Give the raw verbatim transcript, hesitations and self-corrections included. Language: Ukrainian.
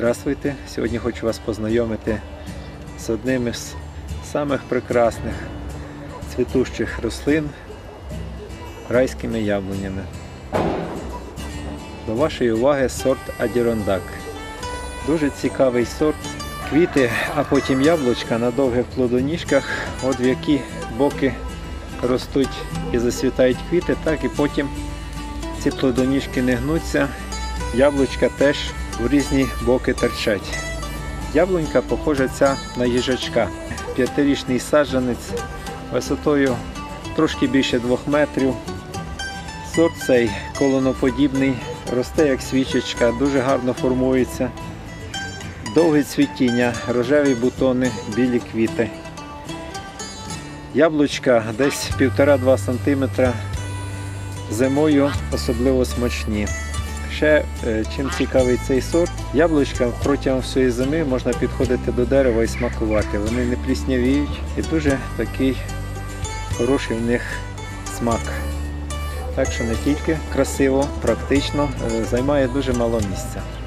Здравствуйте! Сьогодні хочу вас познайомити з одним із самих прекрасних цвітущих рослин – райськими яблунями. До вашої уваги сорт Адірондак. Дуже цікавий сорт. Квіти, а потім яблучка на довгих плодоніжках, от в які боки ростуть і засвітають квіти, так і потім ці плодоніжки не гнуться, яблучка теж в різні боки торчать. Яблунька похожа ця на їжачка. П'ятирічний саджанець висотою трошки більше двох метрів. Сорт цей колоноподібний, росте як свічечка, дуже гарно формується. Довге цвітіння, рожеві бутони, білі квіти. Яблучка десь півтора-два сантиметра, зимою особливо смачні. Ще чим цікавий цей сорт, яблучка протягом всієї зими можна підходити до дерева і смакувати. Вони не пліснявіють і дуже такий хороший в них смак. Так що не тільки красиво, практично, займає дуже мало місця.